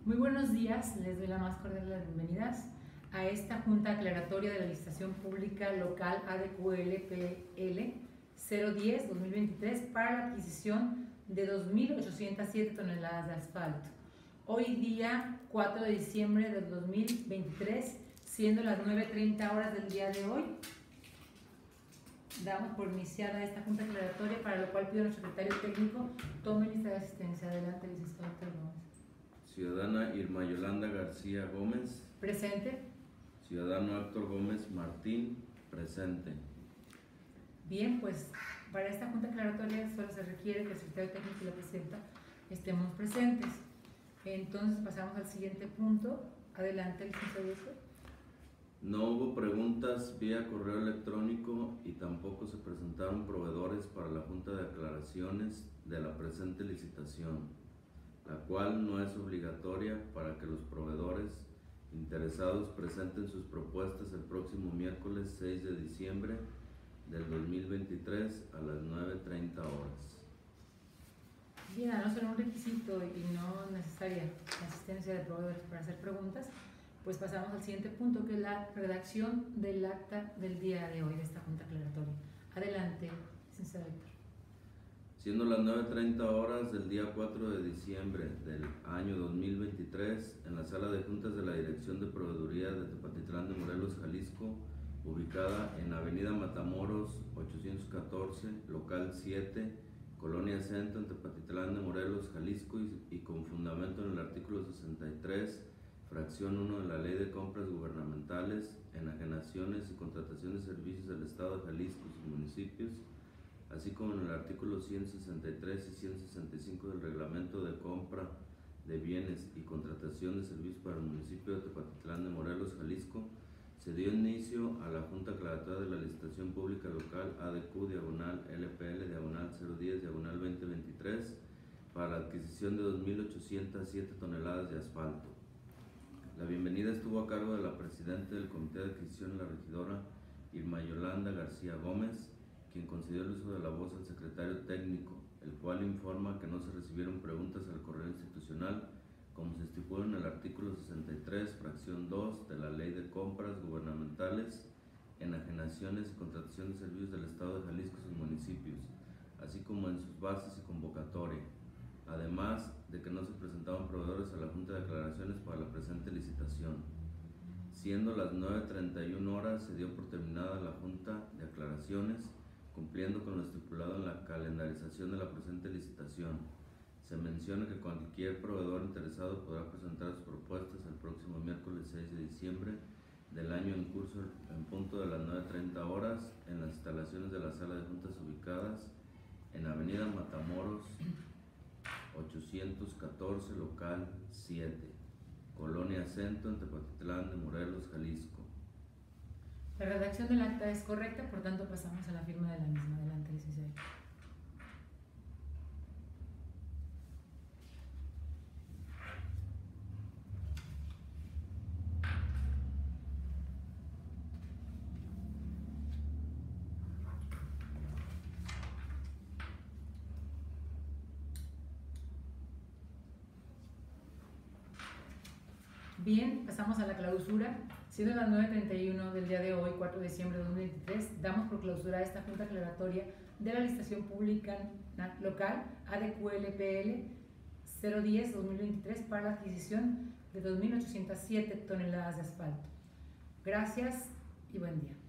Muy buenos días, les doy la más cordial de las bienvenidas a esta Junta Aclaratoria de la Licitación Pública Local ADQ-LPL 010-2023 para la adquisición de 2.807 toneladas de asfalto. Hoy día 4 de diciembre del 2023, siendo las 9:30 horas del día de hoy, damos por iniciada esta Junta Aclaratoria, para lo cual pido a nuestro secretario técnico tome lista de asistencia. Adelante, licenciado Héctor Gómez. Ciudadana Irma Yolanda García Gómez. Presente. Ciudadano Héctor Gómez Martín. Presente. Bien, pues para esta Junta Aclaratoria solo se requiere que el secretario técnico y la presidenta estemos presentes. Entonces pasamos al siguiente punto. Adelante, licenciado Héctor. No hubo preguntas vía correo electrónico y tampoco se presentaron proveedores para la Junta de Aclaraciones de la presente licitación, la cual no es obligatoria para que los proveedores interesados presenten sus propuestas el próximo miércoles 6 de diciembre del 2023 a las 9:30 horas. Bien, a no ser un requisito y no necesaria la asistencia de proveedores para hacer preguntas, pues pasamos al siguiente punto, que es la redacción del acta del día de hoy de esta Junta Aclaratoria. Adelante, licenciado Héctor. Siendo las 9:30 horas del día 4 de diciembre del año 2023, en la sala de juntas de la Dirección de Proveeduría de Tepatitlán de Morelos, Jalisco, ubicada en Avenida Matamoros 814, local 7, Colonia Centro, en Tepatitlán de Morelos, Jalisco, y con fundamento en el artículo 63, fracción 1 de la Ley de Compras Gubernamentales, Enajenaciones y Contratación de Servicios del Estado de Jalisco y sus municipios, así como en el artículo 163 y 165 del Reglamento de Compra de Bienes y Contratación de Servicios para el municipio de Tepatitlán de Morelos, Jalisco, se dio inicio a la Junta Aclaratoria de la Licitación Pública Local ADQ-LPL/010/2023 para la adquisición de 2.807 toneladas de asfalto. La bienvenida estuvo a cargo de la presidenta del Comité de Adquisición, la regidora Irma Yolanda García Gómez, quien concedió el uso de la voz al secretario técnico, el cual informa que no se recibieron preguntas al correo institucional, como se estipula en el artículo 63, fracción 2 de la Ley de Compras Gubernamentales, Enajenaciones y Contratación de Servicios del Estado de Jalisco y sus municipios, así como en sus bases y convocatoria, además de que no se presentaban proveedores a la Junta de Aclaraciones para la presente licitación. Siendo las 9:31 horas, se dio por terminada la Junta de Aclaraciones, cumpliendo con lo estipulado en la calendarización de la presente licitación. Se menciona que cualquier proveedor interesado podrá presentar sus propuestas el próximo miércoles 6 de diciembre del año en curso en punto de las 9:30 horas en las instalaciones de la sala de juntas ubicadas en Avenida Matamoros 814, local 7, Colonia Centro, en Tepatitlán de Morelos, Jalisco. La redacción del acta es correcta, por tanto pasamos a la firma de la misma. Adelante, licenciado. Bien, pasamos a la clausura. Siendo las 9:31 del día de hoy, 4 de diciembre de 2023, damos por clausura esta Junta Aclaratoria de la Licitación Pública Local ADQ-LPL 010-2023 para la adquisición de 2.807 toneladas de asfalto. Gracias y buen día.